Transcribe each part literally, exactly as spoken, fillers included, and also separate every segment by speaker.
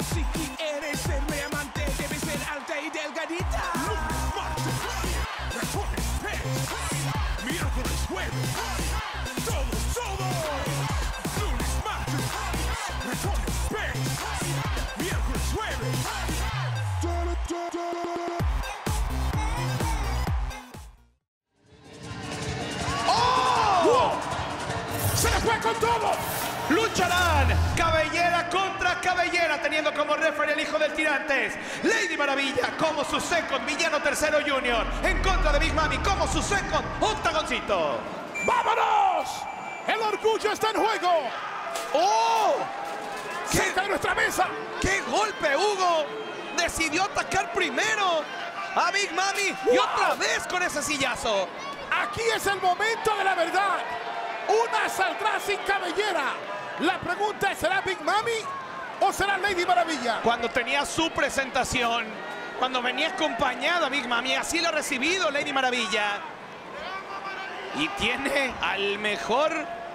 Speaker 1: Si quieres ser mi amante, debes ser alta y delgadita. Lunes, martes, ratones, pez, miércoles, jueves, todos, todos. Lunes, martes, ratones, pez, miércoles, jueves.
Speaker 2: ¡Oh! ¡Se le fue con todo!
Speaker 3: Lucharán cabellera contra cabellera, teniendo como referee el hijo del Tirantes, Lady Maravilla como su second, Villano Tercero Junior, en contra de Big Mami como su second, Octagoncito.
Speaker 2: ¡Vámonos! ¡El orgullo está en juego!
Speaker 3: ¡Oh!
Speaker 2: ¡Cerca de nuestra mesa!
Speaker 3: ¡Qué golpe, Hugo! Decidió atacar primero a Big Mami y otra vez con ese sillazo.
Speaker 2: Aquí es el momento de la verdad. Una saldrá sin cabellera. La pregunta es, ¿será Big Mami o será Lady Maravilla?
Speaker 3: Cuando tenía su presentación, cuando venía acompañada Big Mami, así lo ha recibido Lady Maravilla. Y tiene al mejor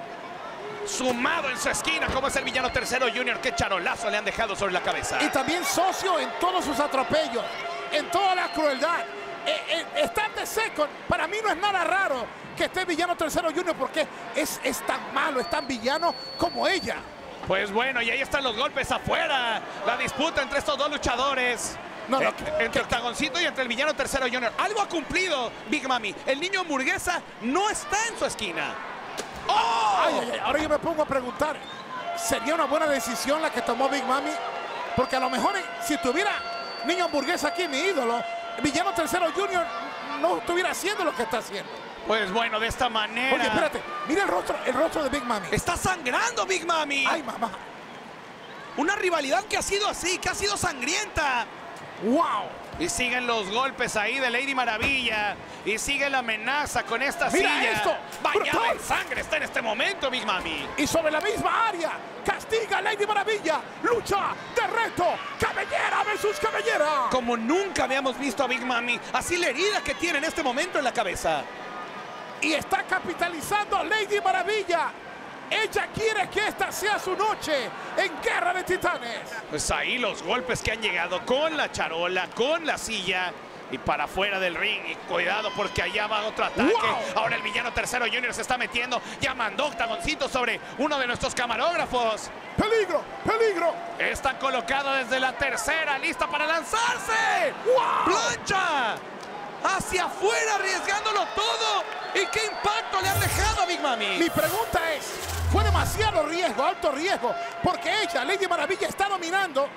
Speaker 3: sumado en su esquina, como es el Villano Tercero Junior. ¡Qué charolazo le han dejado sobre la cabeza!
Speaker 2: Y también socio en todos sus atropellos, en toda la crueldad. Eh, eh, estar de second, para mí no es nada raro que esté Villano Tercero Junior, porque es, es tan malo, es tan villano como ella.
Speaker 3: Pues bueno, y ahí están los golpes afuera. La disputa entre estos dos luchadores.
Speaker 2: No, no,
Speaker 3: eh,
Speaker 2: que,
Speaker 3: entre Octagoncito y entre el Villano Tercero Junior. Algo ha cumplido Big Mami. El niño hamburguesa no está en su esquina. ¡Oh!
Speaker 2: Ay, ay, ay, ahora yo me pongo a preguntar, ¿sería una buena decisión la que tomó Big Mami? Porque a lo mejor eh, si tuviera niño hamburguesa aquí, mi ídolo, Villano Tercero Junior no estuviera haciendo lo que está haciendo.
Speaker 3: Pues bueno, de esta manera.
Speaker 2: Oye, espérate, mira el rostro, el rostro de Big Mami.
Speaker 3: Está sangrando Big Mami.
Speaker 2: Ay, mamá.
Speaker 3: Una rivalidad que ha sido así, que ha sido sangrienta.
Speaker 2: ¡Wow!
Speaker 3: Y siguen los golpes ahí de Lady Maravilla. Y sigue la amenaza con esta
Speaker 2: ¡Mira
Speaker 3: silla.
Speaker 2: esto!
Speaker 3: Bañada
Speaker 2: ¡Brutal!
Speaker 3: en sangre está en este momento Big Mami.
Speaker 2: Y sobre la misma área, castiga a Lady Maravilla. Lucha de reto, cabellera versus cabellera.
Speaker 3: Como nunca habíamos visto a Big Mami. Así la herida que tiene en este momento en la cabeza.
Speaker 2: Y está capitalizando Lady Maravilla. Ella quiere que esta sea su noche en Guerra de Titanes.
Speaker 3: Pues ahí los golpes que han llegado con la charola, con la silla. Y para afuera del ring. Y cuidado porque allá va otro ataque.
Speaker 2: ¡Wow!
Speaker 3: Ahora el Villano Tercero Junior se está metiendo. Ya mandó Octagoncito sobre uno de nuestros camarógrafos.
Speaker 2: ¡Peligro! ¡Peligro!
Speaker 3: Está colocado desde la tercera, lista para lanzarse.
Speaker 2: ¡Wow!
Speaker 3: ¡Plancha! Hacia afuera, arriesgándolo todo. ¿Y qué impacto le han dejado a Big Mami?
Speaker 2: Mi pregunta es, fue demasiado riesgo, alto riesgo, porque ella, Lady Maravilla, está dominando.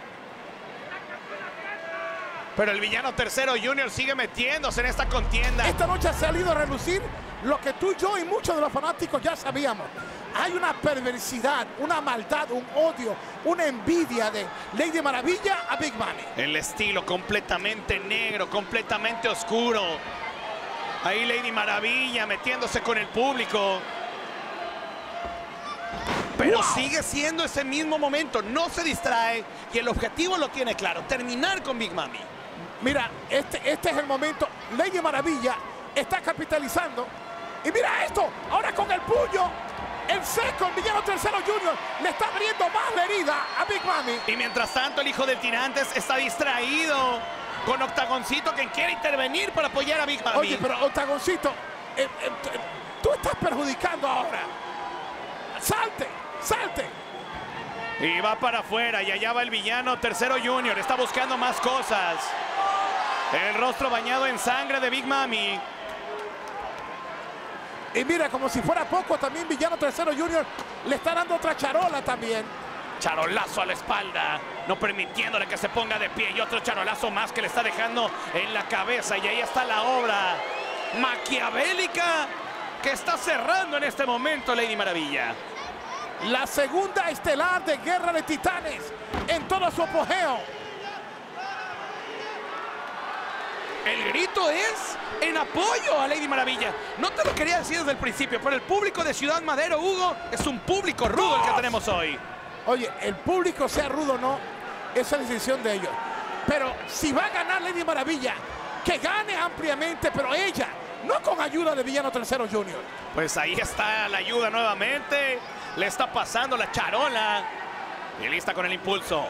Speaker 3: Pero el Villano Tercero Junior sigue metiéndose en esta contienda.
Speaker 2: Esta noche ha salido a relucir lo que tú, yo y muchos de los fanáticos ya sabíamos. Hay una perversidad, una maldad, un odio, una envidia de Lady Maravilla a Big Mami.
Speaker 3: El estilo completamente negro, completamente oscuro. Ahí Lady Maravilla metiéndose con el público. Pero
Speaker 2: ¡Wow!
Speaker 3: sigue siendo ese mismo momento, no se distrae y el objetivo lo tiene claro, terminar con Big Mami.
Speaker 2: Mira, este, este es el momento. Lady Maravilla está capitalizando. Y mira esto, ahora con el puño. El second, Villano Tercero Junior, le está abriendo más la herida a Big Mami.
Speaker 3: Y mientras tanto el hijo del Tirantes está distraído con Octagoncito, quien quiere intervenir para apoyar a Big Mami.
Speaker 2: Oye, pero Octagoncito, eh, eh, tú estás perjudicando ahora. Salte, salte.
Speaker 3: Y va para afuera y allá va el Villano Tercero Junior, está buscando más cosas. El rostro bañado en sangre de Big Mami.
Speaker 2: Y mira, como si fuera poco, también Villano Tercero Junior le está dando otra charola también.
Speaker 3: Charolazo a la espalda, no permitiéndole que se ponga de pie. Y otro charolazo más que le está dejando en la cabeza. Y ahí está la obra maquiavélica que está cerrando en este momento Lady Maravilla.
Speaker 2: La segunda estelar de Guerra de Titanes en todo su apogeo.
Speaker 3: El grito es en apoyo a Lady Maravilla. No te lo quería decir desde el principio, pero el público de Ciudad Madero, Hugo, es un público rudo el que tenemos hoy.
Speaker 2: Oye, el público sea rudo o no, esa es la decisión de ellos. Pero si va a ganar Lady Maravilla, que gane ampliamente, pero ella, no con ayuda de Villano Tercero Junior.
Speaker 3: Pues ahí está la ayuda nuevamente. Le está pasando la charola. Y lista con el impulso.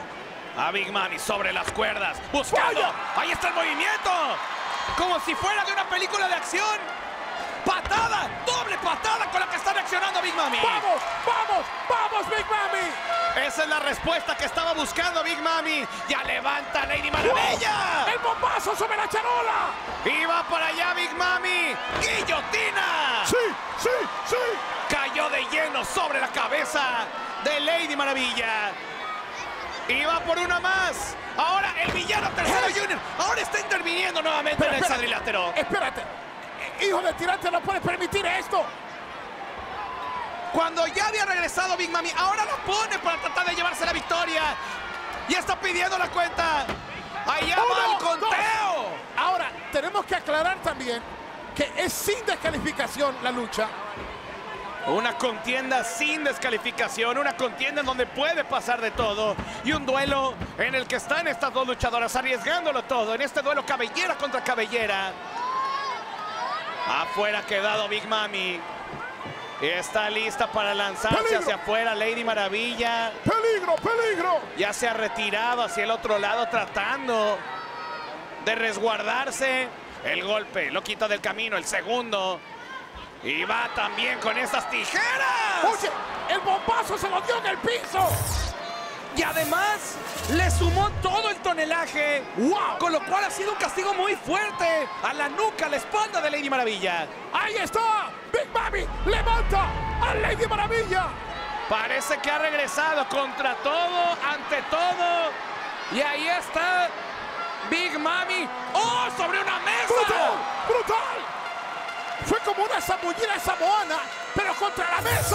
Speaker 3: A Big Mami sobre las cuerdas, buscando.
Speaker 2: ¡Vaya!
Speaker 3: Ahí está el movimiento. Como si fuera de una película de acción. Patada, doble patada con la que está reaccionando Big Mami.
Speaker 2: ¡Vamos, vamos, vamos, Big Mami!
Speaker 3: Esa es la respuesta que estaba buscando Big Mami. Ya levanta Lady Maravilla.
Speaker 2: ¡El bombazo sobre la charola!
Speaker 3: Y va para allá Big Mami. ¡Guillotina!
Speaker 2: ¡Sí, sí, sí!
Speaker 3: Cayó de lleno sobre la cabeza de Lady Maravilla. Y va por una más. Ahora el villano tercero Junior. Ahora está interviniendo nuevamente
Speaker 2: Pero,
Speaker 3: en el
Speaker 2: espérate,
Speaker 3: cuadrilátero.
Speaker 2: Espérate. Hijo del tirante, no puedes permitir esto.
Speaker 3: Cuando ya había regresado Big Mami, ahora la pone para tratar de llevarse la victoria. Ya está pidiendo la cuenta. Allá
Speaker 2: Uno,
Speaker 3: va el
Speaker 2: dos.
Speaker 3: conteo.
Speaker 2: Ahora, tenemos que aclarar también que es sin descalificación la lucha.
Speaker 3: Una contienda sin descalificación, una contienda en donde puede pasar de todo y un duelo en el que están estas dos luchadoras arriesgándolo todo en este duelo cabellera contra cabellera. Afuera ha quedado Big Mami. Está lista para lanzarse
Speaker 2: ¡Peligro!
Speaker 3: hacia afuera Lady Maravilla.
Speaker 2: ¡Peligro, peligro!
Speaker 3: Ya se ha retirado hacia el otro lado tratando de resguardarse. El golpe lo quita del camino, el segundo. Y va también con esas tijeras.
Speaker 2: Oye, el bombazo se lo dio en el piso.
Speaker 3: Y además le sumó todo el tonelaje.
Speaker 2: ¡Wow!
Speaker 3: Con lo cual ha sido un castigo muy fuerte a la nuca, a la espalda de Lady Maravilla.
Speaker 2: Ahí está. Big Mami levanta a Lady Maravilla.
Speaker 3: Parece que ha regresado contra todo, ante todo. Y ahí está Big Mami. ¡Oh! Sobre una mesa.
Speaker 2: ¡Brutal! ¡Brutal! Fue como una zambullida samoana, pero contra la mesa.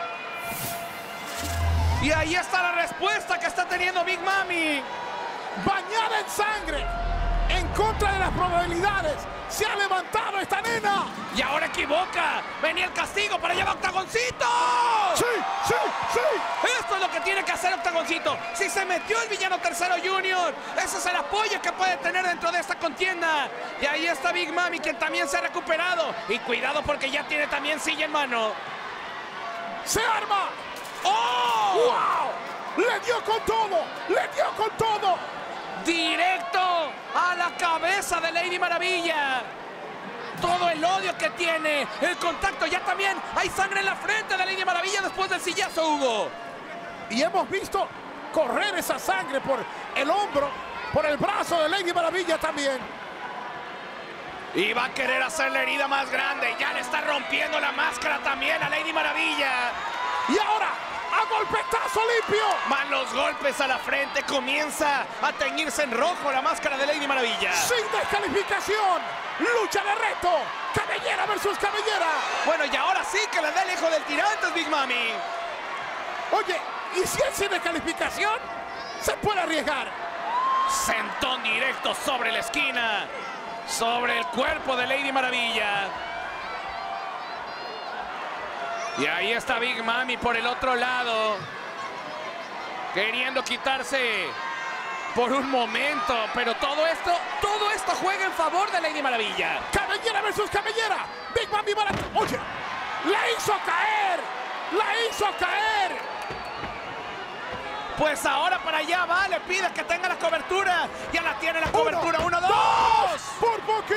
Speaker 3: Y ahí está la respuesta que está teniendo Big Mami.
Speaker 2: Bañada en sangre. En contra de las probabilidades. Se ha levantado esta nena.
Speaker 3: Y ahora equivoca. Venía el castigo para llevar Octagoncito.
Speaker 2: Sí, sí, sí.
Speaker 3: Esto es lo que tiene que hacer Octagoncito. Si se metió el villano tercero Junior, ese es el apoyo que puede tener dentro de esta contienda. Y ahí está Big Mami, quien también se ha recuperado. Y cuidado porque ya tiene también silla en mano.
Speaker 2: Se arma.
Speaker 3: ¡Oh!
Speaker 2: ¡Wow! Le dio con todo. Le dio con todo.
Speaker 3: Directo a la cabeza de Lady Maravilla. Todo el odio que tiene. El contacto ya también. Hay sangre en la frente de Lady Maravilla después del sillazo, Hugo.
Speaker 2: Y hemos visto correr esa sangre por el hombro, por el brazo de Lady Maravilla también.
Speaker 3: Y va a querer hacer la herida más grande. Ya le está rompiendo la máscara también a Lady Maravilla.
Speaker 2: Y ahora, a golpetazo limpio.
Speaker 3: Más los golpes a la frente. Comienza a teñirse en rojo la máscara de Lady Maravilla.
Speaker 2: Sin descalificación. Lucha de reto. Cabellera versus cabellera.
Speaker 3: Bueno, y ahora sí que le da el hijo del tirante, Big Mami.
Speaker 2: Oye, ¿y si es sin descalificación? Se puede arriesgar.
Speaker 3: Sentón directo sobre la esquina. Sobre el cuerpo de Lady Maravilla. Y ahí está Big Mami por el otro lado. Queriendo quitarse por un momento. Pero todo esto, todo esto juega en favor de Lady Maravilla.
Speaker 2: Cabellera versus cabellera. Big Mami para... Oye, la hizo caer. La hizo caer.
Speaker 3: Pues ahora para allá va, le pide que tenga la cobertura. Ya la tiene la cobertura. Uno,
Speaker 2: Uno,
Speaker 3: dos.
Speaker 2: dos. Por poquito.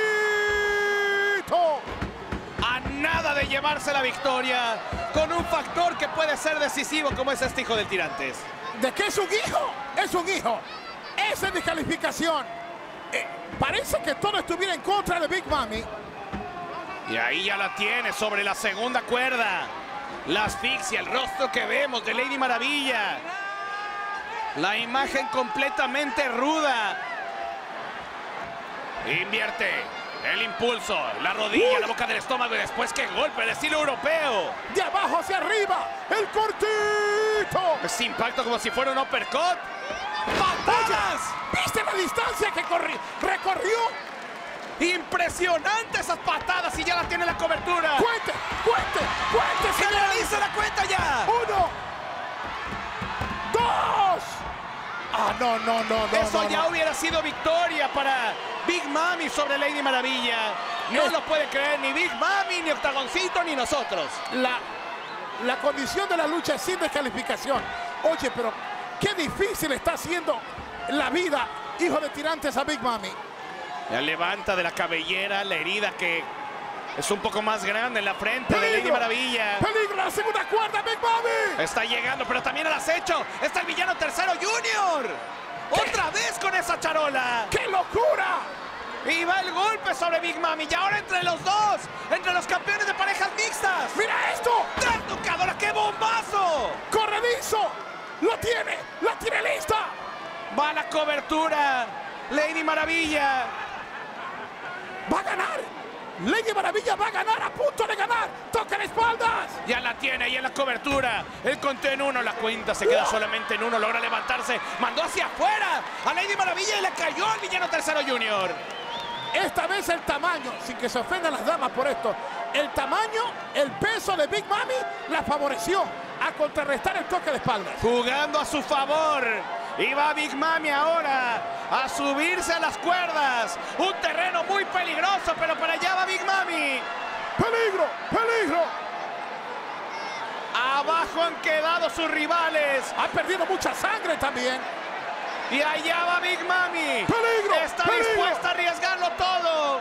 Speaker 3: A nada de llevarse la victoria. Con un factor que puede ser decisivo como es este hijo del tirantes.
Speaker 2: ¿De qué es un hijo? Es un hijo. Esa es descalificación. Eh, parece que todo estuviera en contra de Big Mami.
Speaker 3: Y ahí ya la tiene sobre la segunda cuerda. La asfixia, el rostro que vemos de Lady Maravilla. La imagen completamente ruda. Invierte el impulso, la rodilla,
Speaker 2: Uy.
Speaker 3: la boca del estómago y después que golpe de estilo europeo.
Speaker 2: De abajo hacia arriba. El cortito.
Speaker 3: Ese impacto como si fuera un uppercut. ¡Patadas!
Speaker 2: ¿Viste la distancia que corri recorrió?
Speaker 3: Impresionante esas patadas y ya la tiene la cobertura.
Speaker 2: Cuente, cuente, cuente,
Speaker 3: ¡Se
Speaker 2: señores.
Speaker 3: realiza la cuenta ya!
Speaker 2: Uno. Dos. Ah, no, no, no, no.
Speaker 3: Eso
Speaker 2: no,
Speaker 3: ya
Speaker 2: no.
Speaker 3: hubiera sido victoria para Big Mami sobre Lady Maravilla. No
Speaker 2: Es-
Speaker 3: lo puede creer ni Big Mami, ni Octagoncito, ni nosotros.
Speaker 2: La, la condición de la lucha es sin descalificación. Oye, pero qué difícil está haciendo la vida, hijo de tirantes, a Big Mami.
Speaker 3: Ya levanta de la cabellera la herida que es un poco más grande en la frente de Lady Maravilla.
Speaker 2: Peligro, la segunda cuerda, Big Mami.
Speaker 3: Está llegando, pero también al acecho. Está el villano tercero Junior. Otra vez con esa charola.
Speaker 2: ¡Qué locura!
Speaker 3: Y va el golpe sobre Big Mami. Y ahora entre los dos, entre los campeones de parejas mixtas.
Speaker 2: ¡Mira esto!
Speaker 3: ¡Ternocadora! ¡Qué bombazo!
Speaker 2: ¡Corredizo! ¡Lo tiene! ¡La tiene lista!
Speaker 3: Va la cobertura. Lady Maravilla.
Speaker 2: ¡Va a ganar! Lady Maravilla va a ganar, a punto de ganar. ¡Toca de espaldas!
Speaker 3: Ya la tiene ahí en la cobertura. El conteo en uno, la cuenta se queda solamente en uno. Logra levantarse. Mandó hacia afuera a Lady Maravilla y le cayó al villano tercero Junior.
Speaker 2: Esta vez el tamaño, sin que se ofendan las damas por esto, el tamaño, el peso de Big Mami la favoreció a contrarrestar el toque de espaldas.
Speaker 3: Jugando a su favor. Y va Big Mami ahora a subirse a las cuerdas. Un terreno muy peligroso, pero para allá va Big Mami.
Speaker 2: ¡Peligro! ¡Peligro!
Speaker 3: Abajo han quedado sus rivales.
Speaker 2: Ha perdido mucha sangre también.
Speaker 3: Y allá va Big Mami.
Speaker 2: ¡Peligro!
Speaker 3: Está
Speaker 2: ¡Peligro!
Speaker 3: dispuesta a arriesgarlo todo.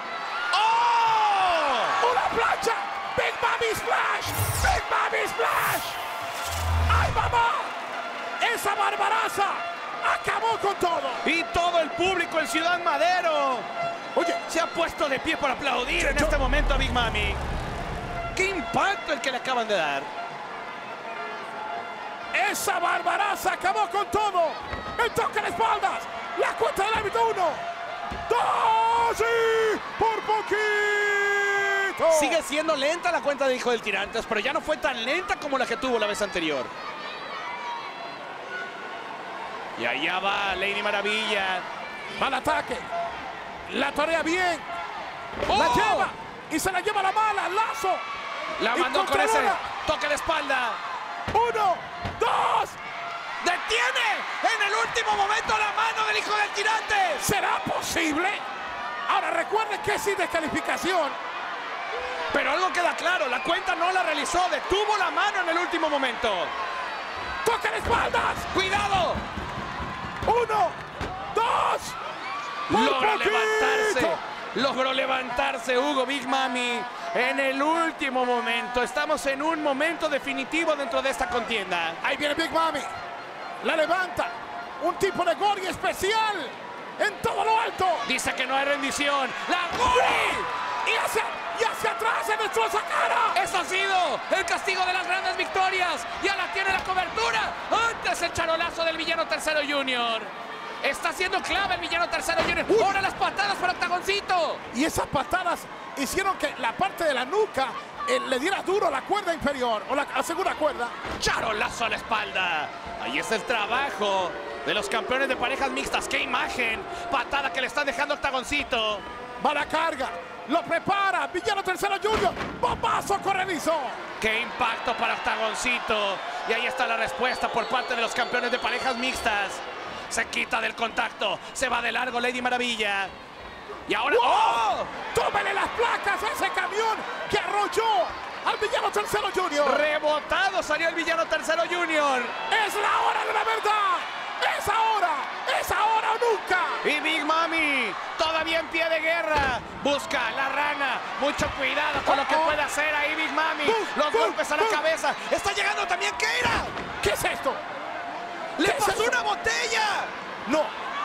Speaker 3: ¡Oh!
Speaker 2: ¡Una plancha! ¡Big Mami Splash! ¡Big Mami Splash! ¡Ay, mamá! ¡Esa barbaraza acabó con todo!
Speaker 3: Y todo el público en Ciudad Madero.
Speaker 2: Oye,
Speaker 3: Se ha puesto de pie para aplaudir
Speaker 2: Yo-
Speaker 3: en
Speaker 2: yo-
Speaker 3: este momento a Big Mami. ¡Qué impacto el que le acaban de dar!
Speaker 2: esa barbaraza acabó con todo. El toque de espaldas. La cuenta del árbitro. Uno, dos y por poquito.
Speaker 3: Sigue siendo lenta la cuenta de Hijo del Tirantes, pero ya no fue tan lenta como la que tuvo la vez anterior. Y allá va Lady Maravilla.
Speaker 2: Va al ataque. La torea bien. La
Speaker 3: ¡Oh!
Speaker 2: lleva. Y se la lleva la mala. Lazo.
Speaker 3: La
Speaker 2: Y
Speaker 3: mandó con ese
Speaker 2: controla.
Speaker 3: toque de espalda.
Speaker 2: Uno, dos.
Speaker 3: ¡Detiene en el último momento la mano del Hijo del Tirantes!
Speaker 2: ¿Será posible? Ahora recuerden que es sin descalificación.
Speaker 3: Pero algo queda claro, la cuenta no la realizó, detuvo la mano en el último momento.
Speaker 2: Toque de espaldas.
Speaker 3: ¡Cuidado!
Speaker 2: Uno, dos. Por
Speaker 3: Logra
Speaker 2: poquito.
Speaker 3: levantarse, logró levantarse Hugo Big Mami en el último momento. Estamos en un momento definitivo dentro de esta contienda.
Speaker 2: Ahí viene Big Mami. La levanta. Un tipo de Gori especial. En todo lo alto.
Speaker 3: Dice que no hay rendición. ¡La Gori!
Speaker 2: Y hacia, y hacia atrás se destroza cara.
Speaker 3: Eso ha sido el castigo de las grandes victorias. Ya la tiene la cobertura. Antes el charolazo del villano tercero Junior. Está siendo clave el villano tercero Junior.
Speaker 2: Uy.
Speaker 3: Ahora las patadas para Octagoncito.
Speaker 2: Y esas patadas hicieron que la parte de la nuca eh, le diera duro a la cuerda inferior. O la, la segunda cuerda.
Speaker 3: Charolazo a la espalda. Ahí es el trabajo de los campeones de parejas mixtas. ¡Qué imagen! Patada que le están dejando a Octagoncito.
Speaker 2: Va la carga. Lo prepara. Villano tercero Junior. Bombazo corredizo.
Speaker 3: ¡Qué impacto para Octagoncito! Y ahí está la respuesta por parte de los campeones de parejas mixtas. Se quita del contacto. Se va de largo Lady Maravilla. Y ahora... ¡Oh!
Speaker 2: Tómele las placas a ese camión que arrolló al villano tercero Junior.
Speaker 3: Rebotado salió el villano tercero Junior.
Speaker 2: Es la hora de la verdad. Es ahora. Es ahora o nunca.
Speaker 3: Y Big Mami, todavía en pie de guerra. Busca la rana. Mucho cuidado con lo que puede hacer ahí Big Mami. Los golpes a la cabeza. Está llegando también Keira.
Speaker 2: ¿Qué es esto?
Speaker 3: ¡Le
Speaker 2: ¿Qué es
Speaker 3: pasó
Speaker 2: esto?
Speaker 3: una botella!
Speaker 2: No.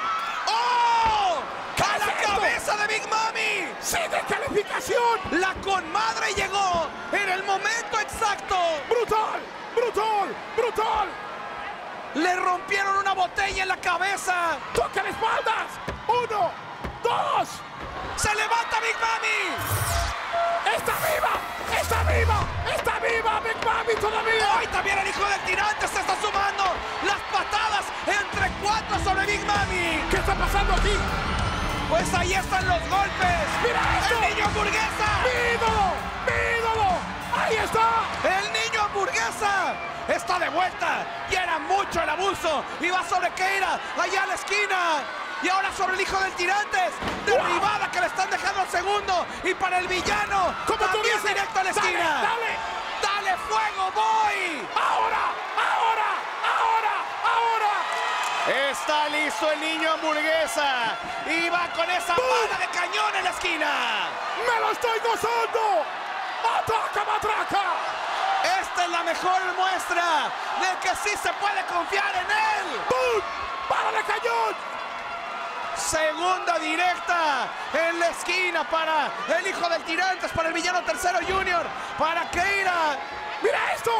Speaker 3: ¡Oh! ¡A
Speaker 2: es
Speaker 3: la
Speaker 2: esto?
Speaker 3: cabeza de Big Mami!
Speaker 2: Sin descalificación.
Speaker 3: La conmadre llegó en el momento exacto.
Speaker 2: Brutal. Brutal. Brutal.
Speaker 3: Le rompieron una botella en la cabeza.
Speaker 2: Toca las espaldas. Uno. Dos.
Speaker 3: ¡Se levanta Big Mami!
Speaker 2: ¡Está viva! ¡Está viva! ¡Está viva Big Mami todavía!
Speaker 3: Hoy también el Hijo del Tirante se está sumando. Las patadas entre cuatro sobre Big Mami.
Speaker 2: ¿Qué está pasando aquí?
Speaker 3: Pues ahí están los golpes.
Speaker 2: ¡Mira esto!
Speaker 3: ¡El niño hamburguesa!
Speaker 2: ¡Mi ídolo! ¡Mi ídolo! ¡Ahí está!
Speaker 3: ¡El niño hamburguesa! Está de vuelta. Y era mucho el abuso. Y va sobre Keira. Allá a la esquina. Y ahora sobre el Hijo del Tirantes. Derribada que le están dejando al segundo. Y para el villano.
Speaker 2: Como tú
Speaker 3: también
Speaker 2: dices,
Speaker 3: directo a la
Speaker 2: dale,
Speaker 3: esquina.
Speaker 2: dale.
Speaker 3: ¡Dale fuego, boy!
Speaker 2: ¡Ahora! ¡Ahora! ¡Ahora! ¡Ahora!
Speaker 3: Está listo listo el niño hamburguesa. Y va con esa bala de cañón en la esquina.
Speaker 2: ¡Me lo estoy gozando! ¡Ataca, matraca!
Speaker 3: Esta es la mejor muestra de que sí se puede confiar en él.
Speaker 2: ¡Bum! ¡Bala de cañón!
Speaker 3: Segunda directa en la esquina para el hijo del Tirantes, para el villano Tercero Junior, para Keira.
Speaker 2: ¡Mira esto!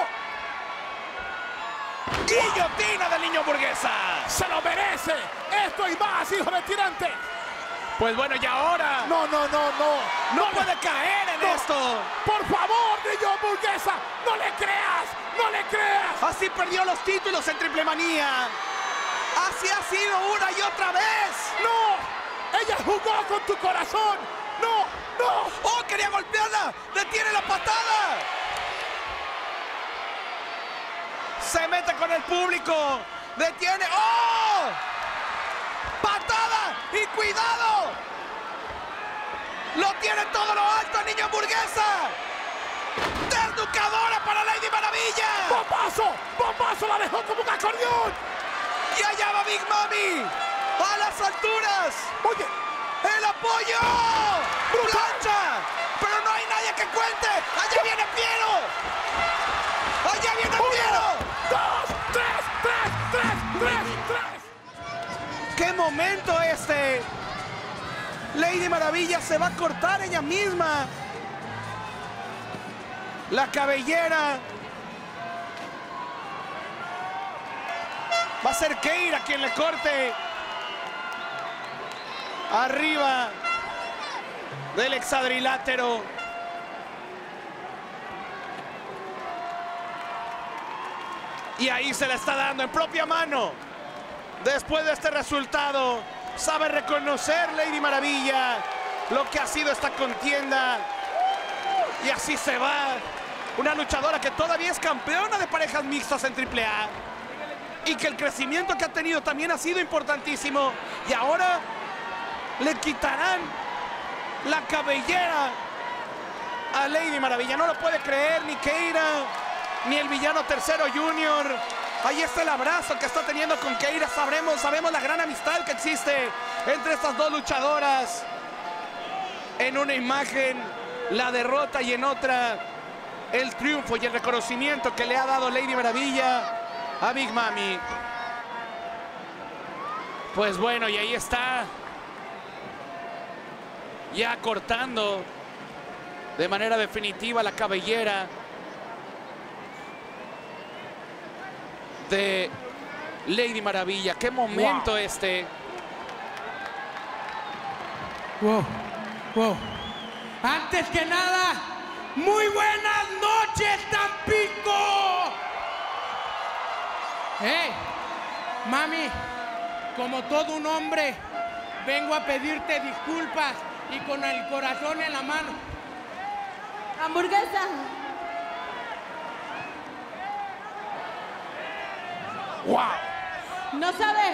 Speaker 3: ¡Guillotina del niño hamburguesa!
Speaker 2: ¡Se lo merece! ¡Esto y más, hijo del Tirante!
Speaker 3: Pues bueno, y ahora
Speaker 2: No, no, no, no.
Speaker 3: no
Speaker 2: le-
Speaker 3: puede caer en
Speaker 2: no.
Speaker 3: esto.
Speaker 2: Por favor, niño hamburguesa, no le creas, no le creas.
Speaker 3: Así perdió los títulos en Triple Manía. Así ha sido una y otra vez.
Speaker 2: No, ella jugó con tu corazón. No, no.
Speaker 3: ¡Oh, quería golpearla! ¡Detiene la patada! Se mete con el público. ¡Detiene! ¡Oh! ¡Patada! ¡Y cuidado! ¡Lo tiene todo lo alto, niño hamburguesa! ¡Desnucadora para Lady Maravilla!
Speaker 2: ¡Bombazo! ¡Bombazo! La dejó como un acordeón.
Speaker 3: ¡Y allá va Big Mami! ¡A las alturas!
Speaker 2: Oye,
Speaker 3: ¡El apoyo! ¡Plancha! ¡Pero no hay nadie que cuente! ¡Allá viene Piero! ¡Allá viene Piero!
Speaker 2: dos, tres, tres, tres, tres, tres.
Speaker 3: ¡Qué momento este! Lady Maravilla se va a cortar ella misma. La cabellera. Va a ser Keira quien le corte. Arriba del hexadrilátero. Y ahí se la está dando en propia mano. Después de este resultado, sabe reconocer Lady Maravilla lo que ha sido esta contienda. Y así se va. Una luchadora que todavía es campeona de parejas mixtas en triple A. Y que el crecimiento que ha tenido también ha sido importantísimo. Y ahora le quitarán la cabellera a Lady Maravilla. No lo puede creer ni Keira, ni el villano Tercero Junior. Ahí está el abrazo que está teniendo con Keira. Sabremos, sabemos la gran amistad que existe entre estas dos luchadoras. En una imagen, la derrota, y en otra, el triunfo y el reconocimiento que le ha dado Lady Maravilla a Big Mami. Pues bueno, y ahí está. Ya cortando de manera definitiva la cabellera de Lady Maravilla. ¡Qué momento! Wow. Este!
Speaker 4: Wow, wow. Antes que nada, muy buenas noches, Tampico. Hey, mami, como todo un hombre, vengo a pedirte disculpas y con el corazón en la mano.
Speaker 5: Hamburguesa.
Speaker 2: ¡Wow!
Speaker 5: ¿No sabes?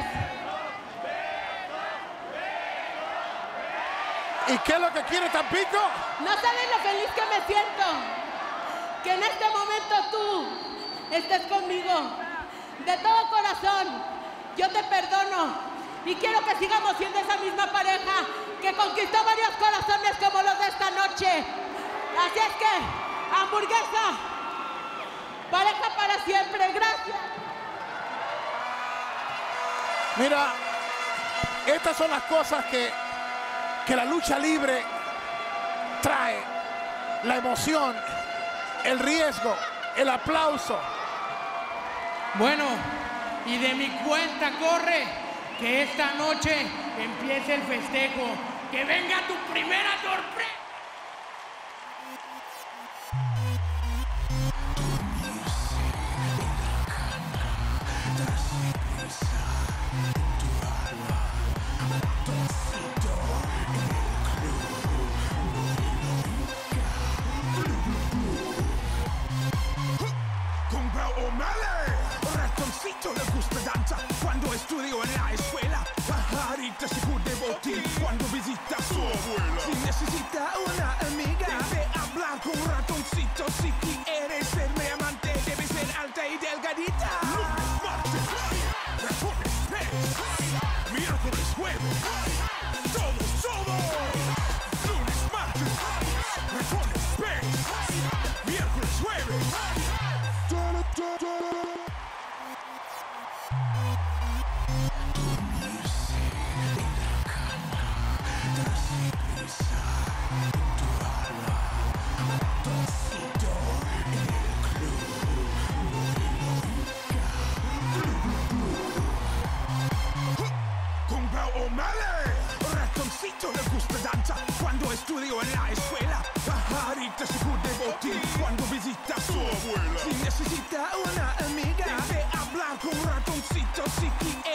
Speaker 2: ¿Y qué es lo que quiere Tampico?
Speaker 5: ¿No sabes lo feliz que me siento? Que en este momento tú estés conmigo. De todo corazón, yo te perdono. Y quiero que sigamos siendo esa misma pareja que conquistó varios corazones como los de esta noche. Así es que, hamburguesa, pareja para siempre. Gracias.
Speaker 2: Mira, estas son las cosas que, que la lucha libre trae. La emoción, el riesgo, el aplauso.
Speaker 4: Bueno, y de mi cuenta corre que esta noche empiece el festejo. Que venga tu primera sorpresa.
Speaker 1: Con Brown O'Malley, ratoncito le gusta danza cuando estudió en la escuela. Pajarita se cubre de botín cuando visita a su abuela. Si necesita una amiga, debe hablar con ratoncito. Si quieres ser mi amante, debe ser alta y delgadita. Lunes, martes, ratones, tres. estudio en la escuela. Pajarita se de botín cuando visita a su abuela. Si necesita una amiga, debe hablar con ratoncito si quiere.